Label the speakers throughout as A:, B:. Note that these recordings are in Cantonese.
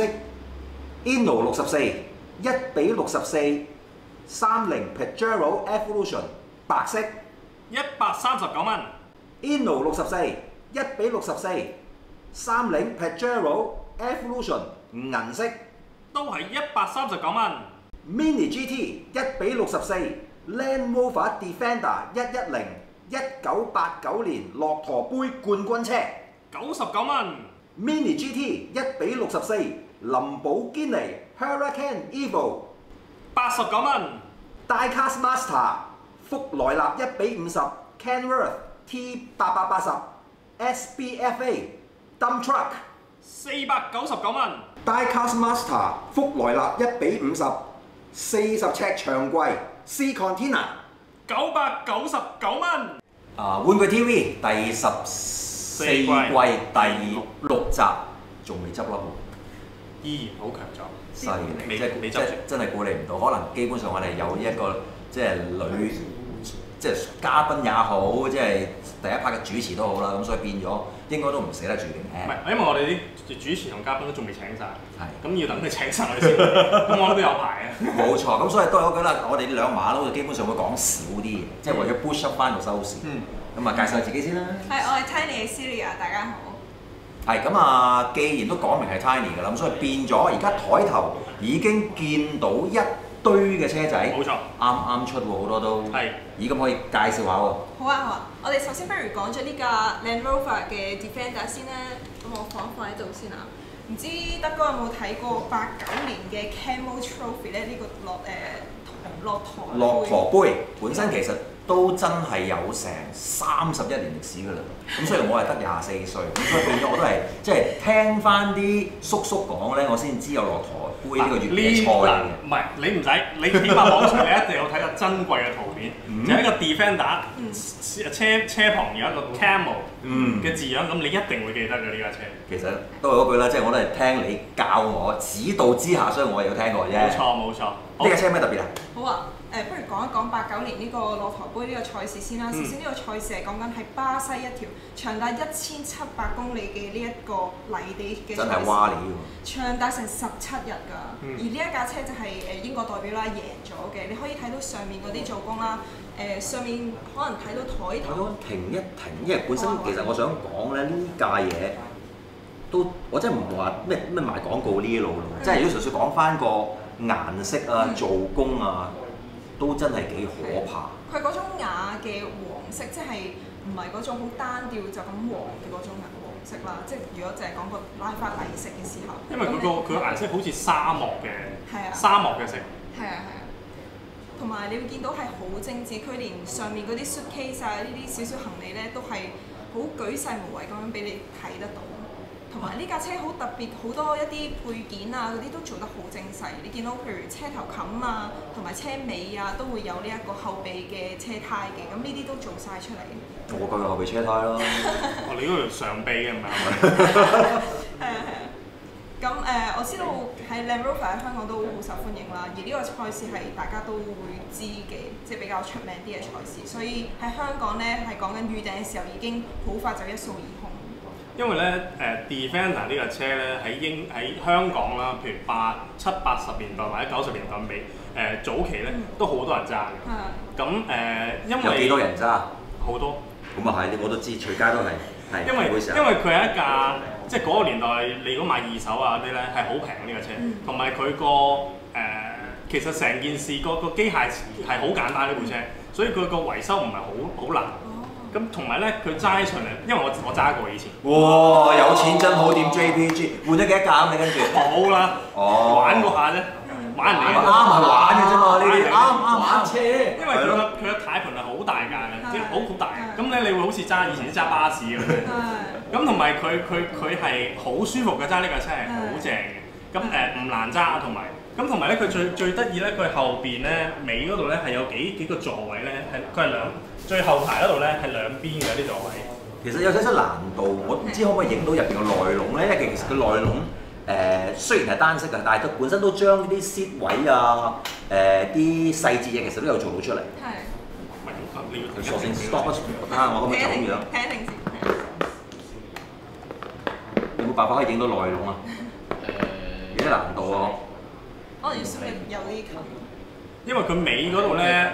A: 色 Inno 64 1:64 30 Pajero Evolution 白色
B: 139蚊。
A: Inno 64 1:64 30 Pajero Evolution 銀色
B: 都係139蚊。
A: Mini GT 1:64 Land Rover Defender 110 1989年駱駝杯冠軍車
B: 99蚊。
A: Mini GT 1:64林寶堅尼 Hurricane Evo
B: 89蚊。
A: Diecast Master 福萊納1:50 Kenworth T880 SBFA Dump Truck
B: 499蚊。
A: Diecast Master 福萊納1:50 40尺長櫃 C Container
B: 999蚊。
A: 玩具 TV 第14季第6集仲未執笠喎，
B: 依然好強壯。
A: 犀利！
B: 未
A: 即係真係估你唔到，可能基本上我哋有一個即係女即係嘉賓也好，即係第一 part 嘅主持都好啦，咁所以變咗應該都唔死得住嘅。
B: 唔係，因為我哋啲主持同嘉賓都仲未請晒，
A: 係
B: 咁要等佢請晒我哋先，咁我都有排啊。
A: 冇錯，咁所以都係嗰句啦，我哋兩馬騮就基本上會講少啲嘅，即係為咗 push up 翻個收視。咁啊，介紹下自己先啦。
C: 係，我係 Tiny 嘅 Celia，大家好。
A: 係咁啊，既然都講明係 Tiny 㗎啦，咁所以變咗而家台頭已經見到一堆嘅車仔，
B: 冇錯，
A: 啱出喎，好多都。
B: 係。
A: 咦，咁可以介紹下喎？
C: 好啊，我哋首先不如講咗呢架 Land Rover 嘅 Defender 先啦。咁我放喺度先啊。唔知德哥有冇睇過89年嘅 Camel Trophy 咧？呢個
A: 駱駝杯本身其實都真係有成31年歷史㗎啦。咁雖然我係得24歲，咁所以變咗我都係即係聽翻啲叔叔講咧，我先知有駱駝杯呢個越野賽嘅。
B: 唔係你唔使，你起碼網上你一定要睇個珍貴嘅圖片，就係一個 Defender 車旁有一個 Camel 嘅字樣，咁你一定會記得嘅呢架車。
A: 其實都係嗰句啦，即係我都係聽你教我指導之下，所以我有聽過啫。
B: 冇錯。
A: 呢架車有咩特別啊？
C: 好啊，不如講一講89年呢個駱駝杯呢個賽事先啦。首先呢個賽事係講緊係巴西一條長達1700公里嘅呢一個泥地嘅賽事，
A: 真係蛙嚟喎！
C: 長達成17日㗎。而呢一架車就係英國代表啦，贏咗嘅。你可以睇到上面嗰啲做工啦，上面可能睇到台頭。
A: 停一停，因為本身其實我想講咧呢架嘢都我真係唔話咩賣廣告呢啲路咯，即係如果純粹講翻個顏色啊、做工啊，都真係幾可怕。
C: 佢嗰種啞嘅黃色，即係唔係嗰種好單調就咁黃嘅嗰種黃色啦。即係如果淨係講個拉花底色嘅時候，
B: 因為佢個顏色好似沙漠嘅，沙漠嘅色。
C: 係啊。同埋你會見到係好精緻，佢連上面嗰啲 suitcase 啊，呢啲少少行李咧，都係好舉世無遺咁樣俾你睇得到。同埋呢架車好特別，好多一啲配件啊嗰啲都做得好精細。你見到譬如車頭冚啊，同埋車尾啊，都會有呢一個後備嘅車胎嘅，咁呢啲都做晒出嚟。
A: 我講有後備車胎咯。
B: 你嗰條上臂嘅唔係？
C: 係啊。咁我知道喺 Land Rover 喺香港都好受歡迎啦，而呢個賽事係大家都會知嘅，即係比較出名啲嘅賽事，所以喺香港咧係講緊預訂嘅時候已經好快就一掃而空。
B: 因為咧Defender 呢架車咧喺香港啦，譬如70、80年代或者90年代尾早期咧都好多人揸嘅。咁因為
A: 有幾多人揸？
B: 好多。
A: 咁啊係，我都知，隨街都係。係。
B: 因為佢係一架即係嗰個年代，你如果買二手啊嗰啲咧係好平嘅呢架車，同埋佢個其實成件事個機械係好簡單呢部車，所以佢個維修唔係好難。咁同埋咧，佢齋出嚟，因為我揸過以前。
A: 哇！有錢真好掂 JPG，換咗幾多架咁你跟住？
B: 冇啦，玩過下啫，玩人哋
A: 啱係玩嘅啫嘛，呢啲啱玩車。
B: 因為佢個軚盤係好大架嘅，即係好大。咁咧你會好似揸以前啲揸巴士咁樣。咁同埋佢係好舒服嘅，揸呢架車係好正嘅。咁唔難揸，同埋咧佢最得意咧，佢後邊咧尾嗰度咧係有幾個座位咧，佢係最後排嗰度咧係兩邊嘅啲座位。
A: 其實有少少難度，我唔知可唔可以影到入邊個內籠咧，因為其實個內籠雖然係單色嘅，但係佢本身都將呢啲 seat 位啊、啲細節嘢其實都有做到出嚟。
C: 係。
B: 你要
A: 索性 stop 睇下我咁樣走樣。
C: 睇定先。
A: 有冇辦法可以影到內籠啊？ 啲難度啊！
C: 可能要縮有啲近。
B: 因為佢尾嗰度咧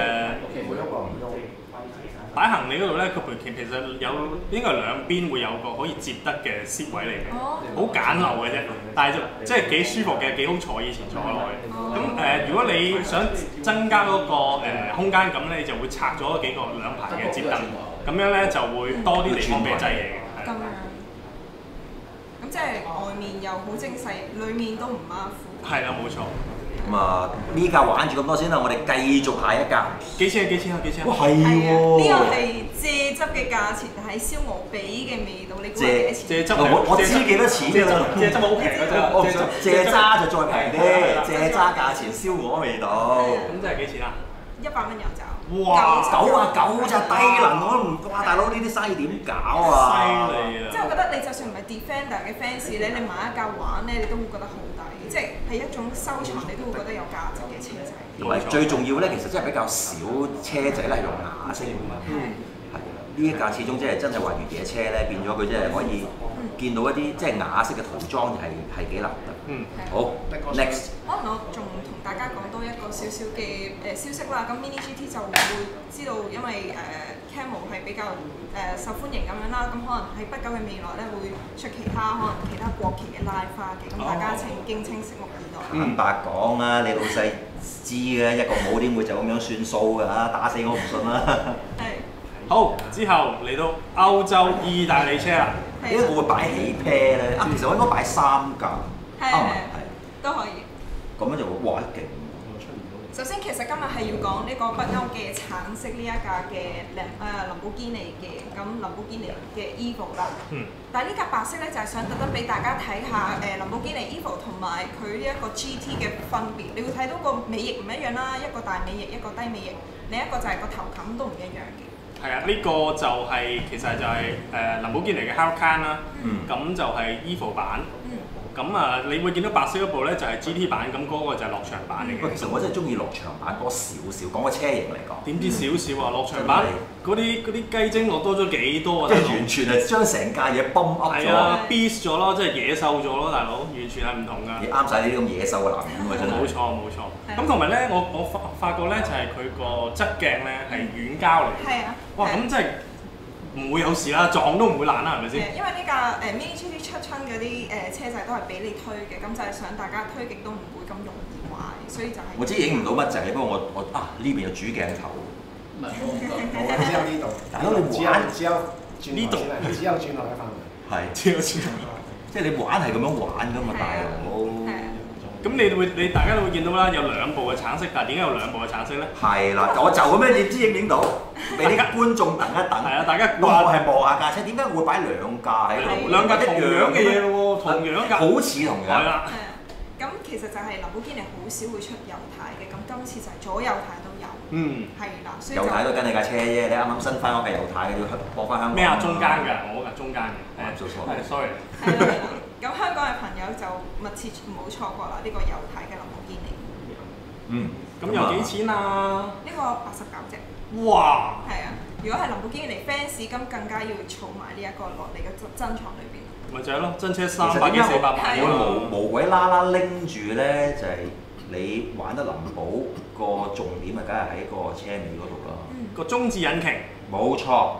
B: 擺行李嗰度咧，佢其實有應該係兩邊會有個可以接得嘅 seat 位嚟嘅，好簡陋嘅啫，但係就即係幾舒服嘅，幾好坐以前坐落去。咁如果你想增加嗰個空間感咧，你就會拆咗幾個兩排嘅摺凳，咁樣咧就會多啲地方俾你擠嘢嘅。
C: 咁樣，咁即係外面又好精細，裡面都唔馬虎。
B: 係啦，冇錯。
A: 咁啊，呢架玩住咁多先啦，我哋繼續下一架。
B: 幾錢啊？幾錢啊？幾錢啊？
A: 哇，係喎！
C: 呢個係蔗汁嘅價錢，但係燒鵝髀嘅味道，你估係幾錢？
B: 蔗汁
A: 我知幾多錢㗎啦。
B: 蔗汁好平㗎咋，
A: 蔗渣就再平啲，蔗渣價錢燒鵝味道。
B: 咁即係幾錢啊
C: ？100蚊有找。
A: 哇！99咋低能，我都唔哇！大佬呢啲生意點搞啊？
B: 犀利啊！
C: 即係我覺得你就算唔係 Defender 嘅 fans 咧，你買一架玩咧，你都會覺得好抵，即係一種收藏，你都會覺得有價值嘅車仔。
A: 同埋最重要咧，其實真係比較少車仔咧係用啞色嘅。係呢一架始終即係真係話越野車咧，變咗佢即係可以見到一啲即係啞色嘅塗裝係幾難得。好 ，next。
C: 可能我仲同大家講多一個少少嘅消息啦。咁 Mini GT 就會知道，因為Camel 係比較受歡迎咁樣啦。咁可能喺不久嘅未來咧，會出其他可能其他國旗嘅拉花嘅。咁大家請敬請拭目以待。
A: 坦白講啦，你老細知嘅，一個帽點會就咁樣算數㗎？打死我唔信啦！
C: 係。
B: 好，之後嚟到歐洲意大利車啦。
A: 點解我會擺起 pair 咧？其實我應該擺3架。
C: 係都可以。
A: 咁樣就會哇勁！
C: 首先，其實今日係要講呢個北歐嘅橙色呢一架嘅林寶堅尼嘅，咁林寶堅尼嘅 Evo 啦。但係呢架白色咧，就係想特登俾大家睇下林寶堅尼 Evo 同埋佢呢一個 GT 嘅分別。你會睇到個尾翼唔一樣啦，一個大尾翼，一個低尾翼，另一個就係個頭冚都唔一樣嘅。
B: 係啊，呢個就係其實就係林寶堅尼嘅 Huracan 啦，咁就係 Evo 版。咁啊，你會見到白色嗰部咧就係 GT 版，咁嗰個就係落場版嚟嘅。
A: 其實我真係中意落場版多少少，講個車型嚟講。
B: 點知少少啊？落場版嗰啲雞精落多咗幾多啊？
A: 即係完全係將成架嘢泵噏咗。
B: 係啊 ，beast 咗咯，即係野獸咗咯，大佬，完全係唔同㗎。
A: 你啱晒呢啲咁野獸嘅男人喎，真係。
B: 冇錯冇錯。咁同埋咧，我發覺咧就係佢個側鏡咧係軟膠嚟嘅。
C: 係啊。
B: 哇！咁真係唔會有事啦，撞都唔會爛啦，係咪先？
C: 因為呢架Mini GT 出親嗰啲車仔都係俾你推嘅，咁就係想大家推極都唔會咁容易壞，所以就係。
A: 我知影唔到乜滯，不過我呢邊有主鏡頭。
D: 唔係我只有呢度。
A: 大佬你玩
D: 只有轉呢度，只有轉落嘅範圍。
A: 係，只有轉。即係你玩係咁樣玩㗎嘛，大佬。
B: 咁你大家都會見到啦，有兩部嘅橙色，但係點解有兩部嘅橙色咧？
A: 係啦，我就咁樣，你知影唔影到？俾啲觀眾等一等。係
B: 啊，大家
A: 我係望下架車，點解會擺兩架喺度？
B: 兩架同樣嘅嘢咯喎，同樣架。
A: 好似同樣。
B: 係啦。
C: 咁其實就係林寶堅尼好少會出右軚嘅，咁今次就係左右軚都有。係啦，所以
A: 右軚都跟你架車啫，你啱啱新翻嗰架右軚嘅要播翻香港。
B: 咩啊？中間㗎，我架中間嘅。
A: 做錯。
B: 係，sorry。
C: 係啦。咁香港嘅朋友就密切唔好錯過啦，呢個右軚嘅林寶堅尼。
B: 咁有幾錢啊？
C: 呢個89隻。
B: 哇！
C: 係啊，如果係林寶堅尼 fans，咁更加要儲埋呢一個落嚟嘅珍藏裏邊。
B: 咪就係咯，真車300幾400萬
A: 我無鬼啦啦拎住咧，就係你玩得林寶個重點啊，梗係喺個車尾嗰度啦。
B: 個中置引擎。
A: 冇錯。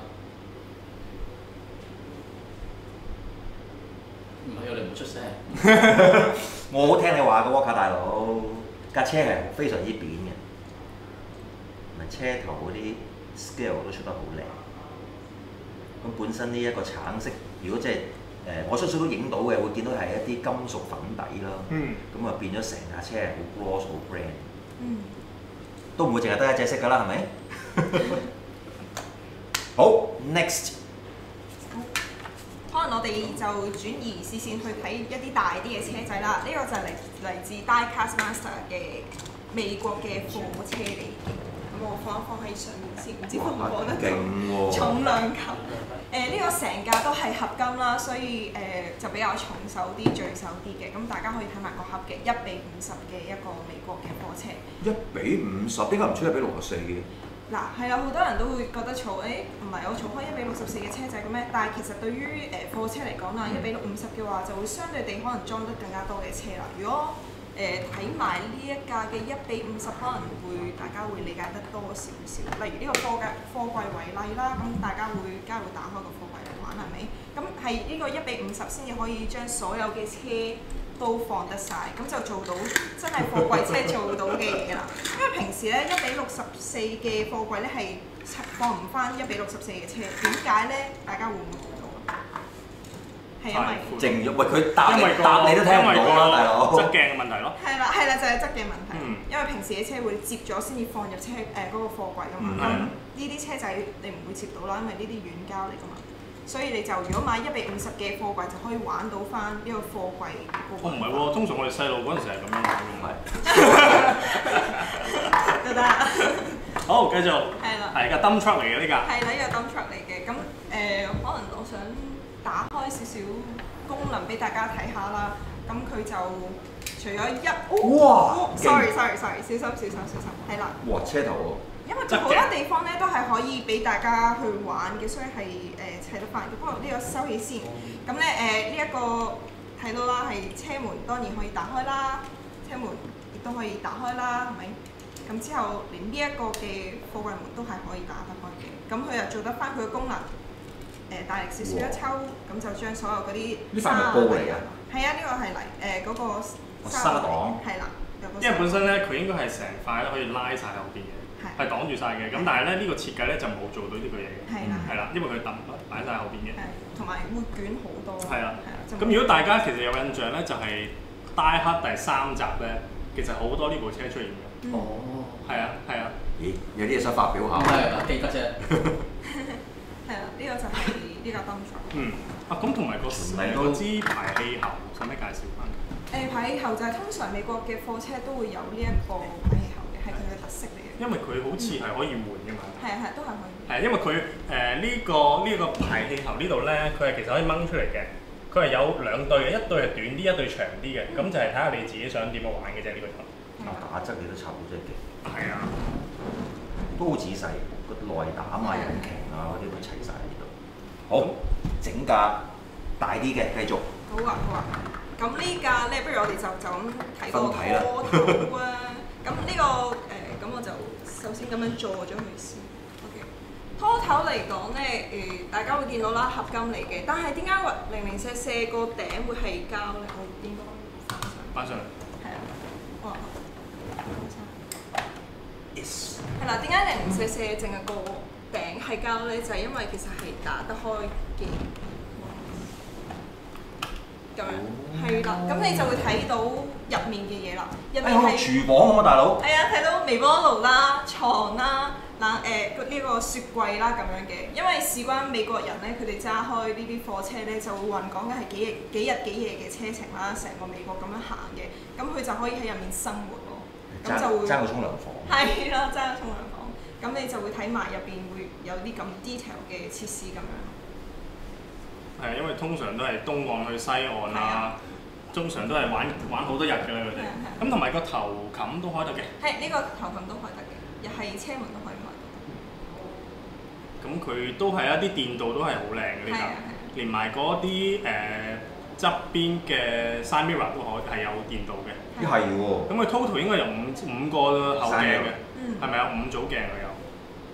D: 唔係，我哋唔出聲。
A: 我好聽你話嘅喎，卡大佬，架車係非常之扁嘅，咪車頭嗰啲 scale 都出得好靚。咁本身呢一個橙色，如果即係我相信都影到嘅，會見到係一啲金屬粉底啦。咁啊變咗成架車係好 gloss 好 brand。都唔會淨係得一隻色㗎啦，係咪？好 ，next。
C: 可能我哋就轉移視線去睇一啲大啲嘅車仔啦。呢個就係嚟自 Diecast Master 嘅美國嘅貨車嚟嘅。咁我放喺上面先，唔知放唔放得到？重量級。呢個成架都係合金啦，所以就比較重手啲、聚手啲嘅。咁大家可以睇埋個盒嘅1:50嘅一個美國嘅貨車。
A: 1:50，點解唔出1:64嘅？
C: 嗱，係啦，好多人都會覺得儲，唔係我儲開1:64嘅車仔嘅咩？但係其實對於貨車嚟講啦，1:50嘅話就會相對地可能裝得更加多嘅車啦。如果睇埋呢一架嘅1:50，可能會大家會理解得多少少。例如呢個貨櫃為例啦，咁大家會梗係會打開個貨櫃嚟玩係咪？咁係呢個1:50先至可以將所有嘅車都放得晒，咁就做到真係貨櫃車做到嘅嘢啦。因為平時咧1:64嘅貨櫃咧係放唔翻1:64嘅車，點解咧？大家會唔會估到啊？係因為
A: 靜咗，喂佢答你都聽唔到啦，大佬。
B: 側鏡嘅問題咯。
C: 係啦，就係側鏡問題。因為平時嘅車會接咗先至放入車嗰個貨櫃㗎嘛。咁呢啲車仔你唔會接到啦，因為呢啲軟膠嚟㗎嘛。所以你就如果買1:50嘅貨櫃就可以玩到翻呢個貨櫃。
B: 唔係喎，通常我哋細路嗰陣時係咁樣玩嘅。
C: 得得。
B: 好，繼續。
C: 係啦。
B: 係架 dump truck 嚟嘅呢架。
C: 係啦，呢個 dump truck 嚟嘅。咁可能我想打開少少功能俾大家睇下啦。咁佢就除咗
A: 哇
C: ！sorry，小心。係啦。
A: 哇，車頭喎！
C: 因為好多地方咧都係可以俾大家去玩嘅，所以係砌得翻嘅。不過呢個收起先。咁咧呢一個睇到啦，係車門當然可以打開啦，車門亦都可以打開啦，係咪？咁之後連呢一個嘅貨櫃門都係可以打得開嘅。咁佢又做得翻佢嘅功能。大力少少一抽，咁就將所有嗰啲
A: 沙嚟㗎。
C: 係啊，呢個係嚟嗰個
A: 沙擋。
C: 係啦，
B: 因為本身咧佢應該係成塊咧可以拉晒後邊嘅。係擋住晒嘅，咁但係咧呢個設計咧就冇做到呢個嘢嘅，係啦，因為佢揼擺晒後邊嘅，
C: 同埋會捲好多。係啦，
B: 咁如果大家其實有印象咧，就係 Die Hard 第3集咧，其實好多呢部車出現嘅。
D: 哦，
B: 係啊。
A: 咦，有啲嘢想發表下？
D: 係記得啫。
C: 係啦，呢個就係呢個 dump truck。
B: 咁同埋嗰支排氣喉，使唔使介紹翻？
C: 排氣喉就係通常美國嘅貨車都會有呢一個排氣喉嘅，係佢嘅特色嚟嘅。
B: 因為佢好似係可以換嘅嘛。
C: 係，都係可以。
B: 係因為佢呢個排氣喉呢度咧，佢係其實可以掹出嚟嘅。佢係有2對嘅，一對係短啲，一對長啲嘅。咁就係睇下你自己想點樣玩嘅啫，呢個頭。
A: 打側你都插到真係勁。
B: 係啊，
A: 都好仔細，個內膽啊、引擎啊嗰啲都齊晒喺呢度。好，整架大啲嘅繼續。
C: 好啊。咁呢架咧，不如我哋就咁睇個拖頭啊。咁呢個咁我就首先咁樣做咗佢先。OK。拖頭嚟講咧，大家會見到啦，合金嚟嘅。但係點解004個頂會係膠咧？我應該
B: 翻上嚟。
C: 係啊。哇！
A: Yes。
C: 係啦，點解004淨係個頂係膠咧？就係因為其實係打得開嘅。咁樣係啦，咁你就會睇到入面嘅嘢啦。入面係
A: 廚房咁啊，大佬。
C: 係啊，睇到微波爐啦、床啦、呢個雪櫃啦咁樣嘅。因為事關美國人咧，佢哋揸開呢啲貨車咧，就會運講緊係幾日幾夜嘅車程啦，成個美國咁樣行嘅。咁佢就可以喺入面生活咯。咁就會
A: 爭個沖涼房。
C: 係啦，爭個沖涼房。咁你就會睇埋入邊會有啲咁 detail 嘅設施咁樣。
B: 係，因為通常都係東岸去西岸啦，通常都係玩好多日㗎啦佢哋。咁同埋個頭冚都開得嘅。係，呢個頭冚都開得嘅，又係車門都可以開到。 咁佢都係一啲電鍍都係好靚嘅呢架，連埋嗰啲側邊嘅 side mirror 都係有電鍍嘅。
A: 係喎。咁
B: 佢 total 應該有五個後鏡嘅，係咪有5組鏡佢有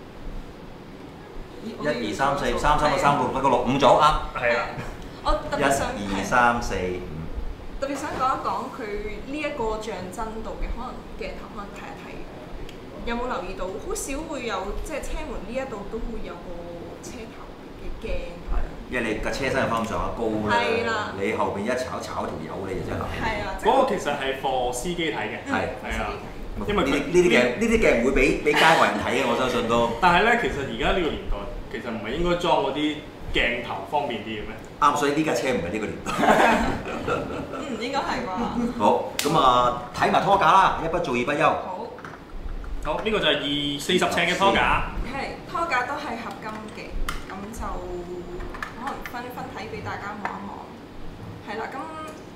A: ？1、2、3、4、3、3、3、6、5組啱。係啊。
C: 我特別想
A: 1、2、3、4、5。
C: 特別想講一講佢呢一個像真度嘅，可能鏡頭可能睇一睇。有冇留意到？好少會有即係車門呢一度都會有個車頭嘅鏡。係。因為你架車身又翻咁上下高咧。係啦。你後邊一炒條友你就真係。係啊。
B: 嗰個其實係貨司機睇嘅。係啊。因為
A: 呢啲鏡唔會俾街外人睇嘅，我相信都。
B: 但係咧，其實而家呢個年代，其實唔係應該裝嗰啲鏡頭方便啲嘅咩？
A: 啱，所以呢架車唔係呢個年代。
C: 應該係啩。
A: 好，咁啊，睇埋拖架啦，一不做二不休。
B: 好，呢個就係40尺嘅拖架。
C: 係，拖架都係合金嘅，咁就可能分睇俾大家望一望。係啦，咁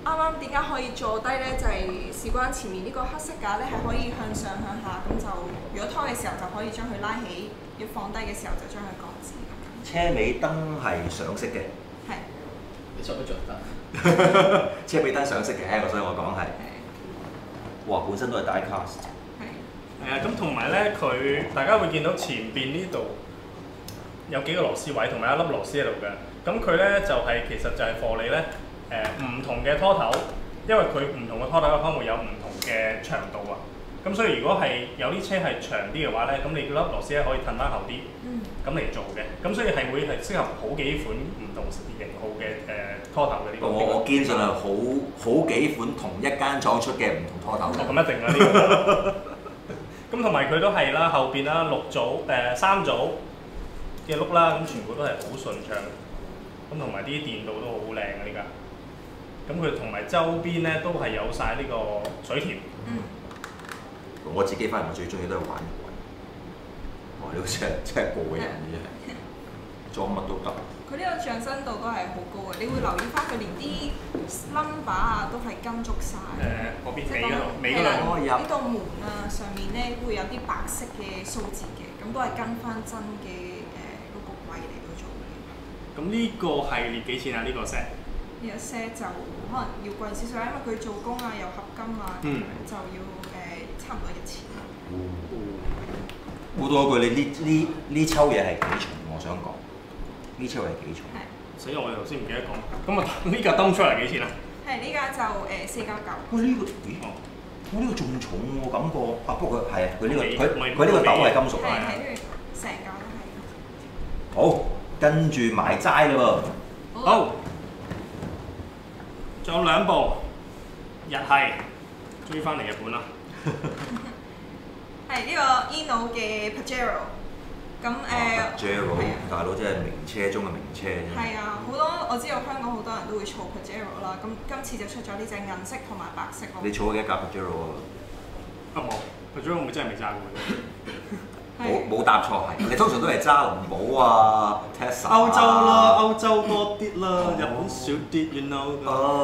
C: 啱啱點解可以坐低咧？就係事關前面呢個黑色架咧，係可以向上向下，咁就如果拖嘅時候就可以將佢拉起，要放低嘅時候就將佢擱置。
A: 車尾燈係上色嘅，
C: 係。
D: 你着都着得。
A: 車尾燈上色嘅，所以我講係。哇！本身都係 die cast。
C: 係。
B: 係啊，咁同埋咧，大家會見到前邊呢度有幾個螺絲位，同埋一粒螺絲喺度嘅。咁佢咧就係、其實就係貨你咧唔同嘅拖頭，因為佢唔同嘅拖頭嘅方會有唔同嘅長度啊。咁所以如果係有啲車係長啲嘅話咧，咁你粒螺絲咧可以褪翻後啲，咁嚟做嘅。咁所以係會係適合好幾款唔同型號嘅拖頭嘅呢個。
A: 我堅信係好幾款同一間廠出嘅唔同拖頭。
B: 咁一定啦呢個。咁同埋佢都係啦，後邊啦3組嘅轆啦，咁全部都係好順暢。咁同埋啲電鍍都好靚嘅呢家。咁佢同埋周邊咧都係有晒呢個水鉗。
A: 我自己反而我最中意都係玩滾，哇！呢個真係過癮嘅，裝乜都得。
C: 佢呢個上身度都係好高嘅，你會留意翻佢連啲 number 啊都係跟足晒。
B: 嗰邊
C: 即係
B: 尾嗰度，
C: 呢度門啊上面咧會有啲白色嘅數字嘅，咁都係跟翻真嘅嗰個位嚟到做嘅。
B: 咁呢個系列幾錢啊？呢個 set？
C: 呢個 set 就可能要貴少少，因為佢做工啊又合金啊，就要差唔多1000。
A: 估到一句，你呢抽嘢係幾重？我想講呢抽係幾重？
B: 死我哋頭先唔記得講。咁啊，呢架燈出嚟幾錢啊？
C: 係呢架就499。
A: 喂，呢個我呢個仲重我感覺。啊，不過佢係佢呢個斗係金屬啊。
C: 係成架都係。
A: 好，跟住埋齋啦喎。
B: 好，仲有2部日系追翻嚟日本啦。
C: 係呢個 Eno 嘅 Pajero， 咁
A: Pajero 大佬真係名車中嘅名車啫。
C: 係啊，好多我知道香港好多人都會儲 Pajero 啦，咁今次就出咗呢隻銀色同埋白色咯。
A: 你儲咗幾架 Pajero 啊？
B: 冇 Pajero 我真係未揸過。
A: 冇答錯係，你通常都係揸林寶啊、Tesla。
B: 歐洲啦，歐洲多啲啦，日本少啲，you know。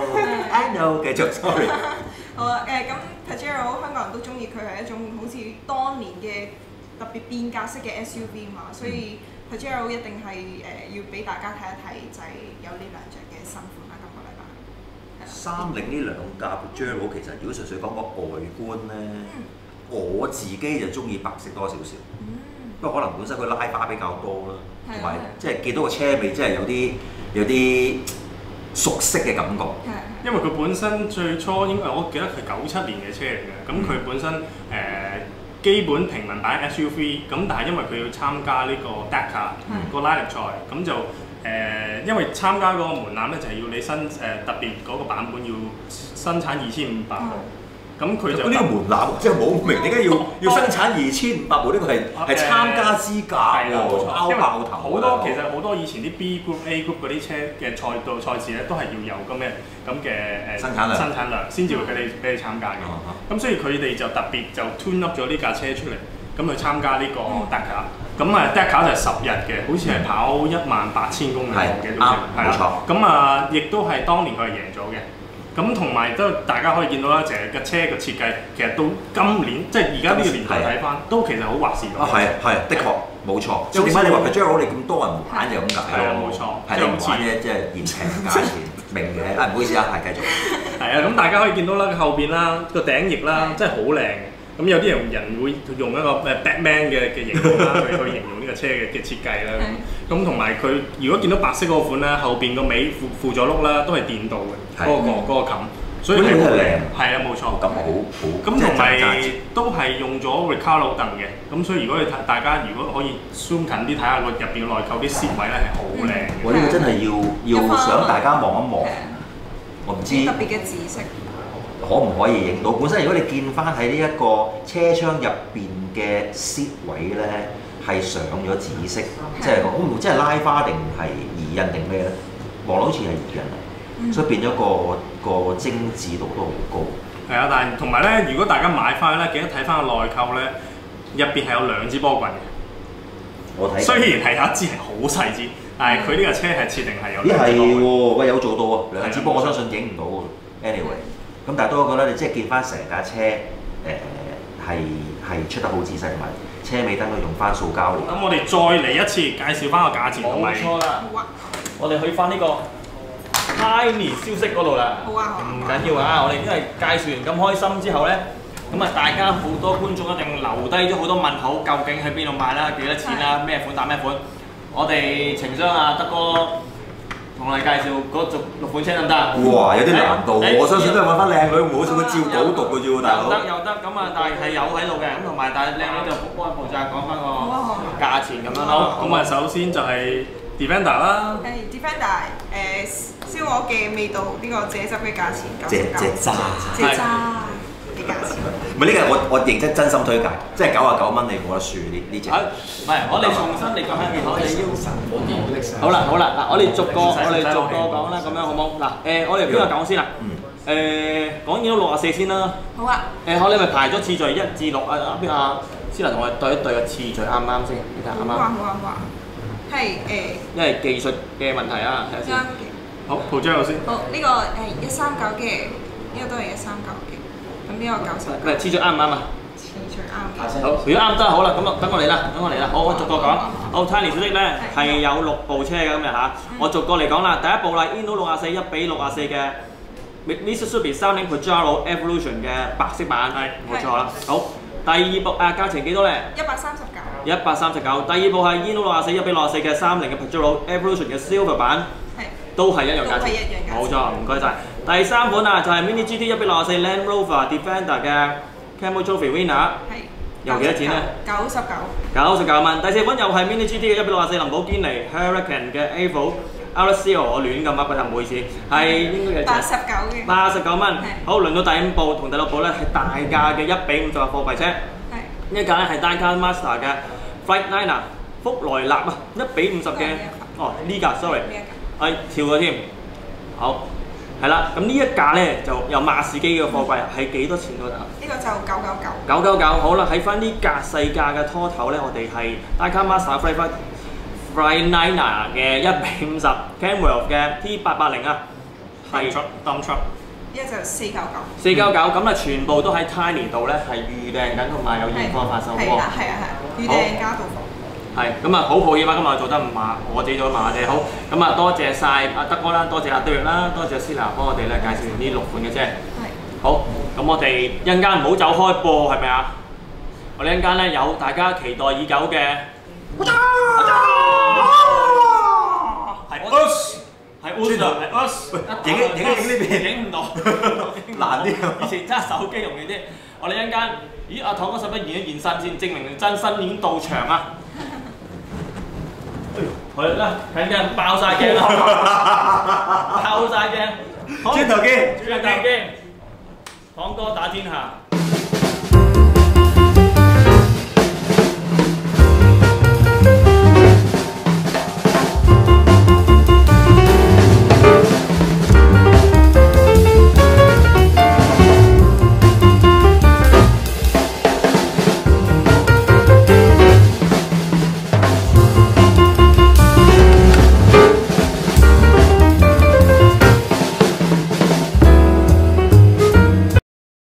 A: I know， 繼續 ，sorry。
C: 好啊，咁 Pajero 香港人都中意佢係一種好似當年嘅特別變革式嘅 SUV 嘛，所以 Pajero 一定係要俾大家睇一睇，就係有呢2隻嘅新款啦，今個禮拜。
A: 三菱呢2架 Pajero 其實如果純粹講個外觀咧，我自己就中意白色多少少。不過可能本身佢拉花比較多啦，同埋即係見到個車尾真係有啲熟悉嘅感覺。
B: 因為佢本身最初應該我記得佢97年嘅車嚟嘅，咁佢本身基本平民版 SUV， 咁但係因為佢要參加呢個 Dakar 個拉力賽，咁就因為參加嗰個門檻咧就係要你特別嗰個版本要生產2500部。咁佢就
A: 呢個門檻即係冇明點解要生產2500部？呢個係參加資格喎，拗爆頭。
B: 其實好多以前啲 B group、A group 嗰啲車嘅賽事咧，都係要有咁嘅生產量先至會俾你參加嘅。咁所以佢哋就特別就 tune up 咗呢架車出嚟，咁去參加呢個 Dakar。咁啊 Dakar 就係10日嘅，好似係跑18000公里嘅，
A: 冇錯。
B: 咁亦都係當年佢係贏咗嘅。咁同埋都大家可以見到啦，就係架車嘅設計，其實到今年即係而家呢個年代睇翻，都其實好劃時代。
A: 係，的確冇錯。點解你話 Pajero 你咁多人玩就咁解咯？
B: 係啊，冇錯。
A: 係你唔玩啫，即係嫌平價錢，明嘅。唔好意思啊，係繼續。
B: 係啊，咁大家可以見到啦，後邊啦個頂翼啦，真係好靚。咁有啲人會用一個Batman 嘅形容啦，去形容呢個車嘅設計啦。咁同埋佢如果見到白色嗰個款咧，後邊個尾輔助轆啦都係電鍍嘅，嗰個冚，所以係好靚。係啊，冇錯。
A: 咁好。
B: 咁同埋都係用咗 Recaro 凳嘅，咁所以如果大家如果可以 zoom 近啲睇下個入邊嘅內構啲設位咧係好靚嘅。
A: 我呢個真係要想大家望一望，我唔知
C: 特別嘅紫色。
A: 可唔可以影到？本身如果你見翻喺呢一個車窗入邊嘅 seat 位咧，係上咗紫色，即係拉花定係移印定咩咧？望到好似係移印，所以變咗個精緻度都好高。
B: 係啊，但係同埋咧，如果大家買翻咧，記得睇翻個內構咧，入邊係有2支波棍嘅。
A: 我睇。雖
B: 然係有一支係好細支，但係佢呢個車係設定係有。
A: 係喎，喂有做到啊！2支波我相信影唔到喎。 anyway，咁但係都我覺得你即係見翻成架車係出得好仔細，同埋車尾燈都用翻塑膠嚟。
B: 咁我哋再嚟一次介紹翻個價錢同埋。
E: 冇錯啦，
C: 好啊，
E: 我哋去翻呢個 Tiny 消息嗰度啦。
C: 好啊，
E: 唔緊要啊！我哋因為介紹完咁開心之後咧，咁啊大家好多觀眾一定留低咗好多問號，究竟喺邊度買啦？幾多錢啦？咩款打咩款？我哋情商啊，德哥同我哋介紹嗰6款車得唔得？
A: 哇！有啲難度，我相信都係揾翻靚女，唔好似佢照稿讀嘅啫喎，大佬。
E: 又得咁啊，但係有喺度嘅，咁同埋但係靚女就幫我負責講翻個價錢咁樣咯。
B: 咁啊，首先就係 Defender 啦。
C: 係 Defender 燒鵝嘅味道呢個蔗汁嘅價錢99，
A: 蔗渣
C: 嘅價錢。
A: 唔係呢個我認真心推介，即係99蚊你冇得輸呢隻。
E: 唔係，我哋重新嚟講下其實我哋要好啦，嗱，我哋逐個講啦，咁樣好冇？嗱，我哋邊個講先啦？講到64先啦。
C: 好啊。
E: 我哋咪排咗次序1至6啊？邊啊？思娜同我哋對一對個次序啱唔啱先？你睇啱唔啱？
C: 好啊。係
E: 因為技術嘅問題啊，睇下先。
B: 好，鋪張我先。
C: 好，呢個139嘅，呢個都係139嘅。咁呢個99。
E: 次序啱唔啱啊？
C: 次序啱。
E: 好，如果啱得好啦，咁啊等我嚟啦，好，我逐個講。好 ，Tiny 小息咧係有6部車嘅今日嚇，我逐個嚟講啦。第一部啦 ，Inno 64 1:64嘅 Mitsubishi 3.0 Pajero Evolution 嘅白色版，係冇錯啦。好，第二部價錢幾多咧
C: 139。
E: 139。第二部係 Inno 64 1:64嘅30嘅 Pajero Evolution 嘅 Silver 版，都係一樣價錢。冇錯，唔該晒。第三款啊，就係 Mini GT 1:64 Land Rover Defender 嘅 Camel Trophy Winner， 又幾多錢咧？99蚊。第四款又係 Mini GT 嘅1:64林寶堅尼 Huracan 嘅 Evo RSL， 我亂咁噏嘅，唔好意思，係應該幾錢？89蚊。好，輪到第五部同第6部咧係大價嘅1:50嘅貨櫃車。呢架咧係 Dakar Master 嘅 Freightliner 福萊納啊，1:50嘅。哦，呢架 sorry， 係跳咗添。好。係啦，咁呢一架咧就有馬士基嘅貨櫃，係幾多錢嗰架？
C: 呢個就999。
E: 999好啦，喺翻呢架細價嘅拖頭咧，我哋係 Dakar Master Freightliner 嘅1:50 Kenworth 嘅 T880啊，係 dump truck。
C: 呢個就499。
E: 咁啊，全部都喺 Tiny 度咧係預訂緊，同埋有現貨發售喎。
C: 係啊，預訂加到貨。
E: 係，咁啊好抱歉啊，今日做得唔麻，我自己做得麻麻地好。咁啊，多謝晒阿德哥啦，多謝阿對啦，多謝思娜幫我哋咧介紹完呢6款嘅車。係。好，咁我哋一陣間唔好走開播，係咪啊？我哋一陣間咧有大家期待已久嘅，係 Us 啊，係 Us。
A: 影呢邊，
E: 影唔到，
A: 難啲。
E: 以前揸手機容易啲。我哋一陣間，咦？阿唐哥使唔使現身先，證明真身已經到場啊！好啦，近鏡爆晒鏡啦，爆晒鏡，
A: 轉頭見，
E: 唐哥打天下。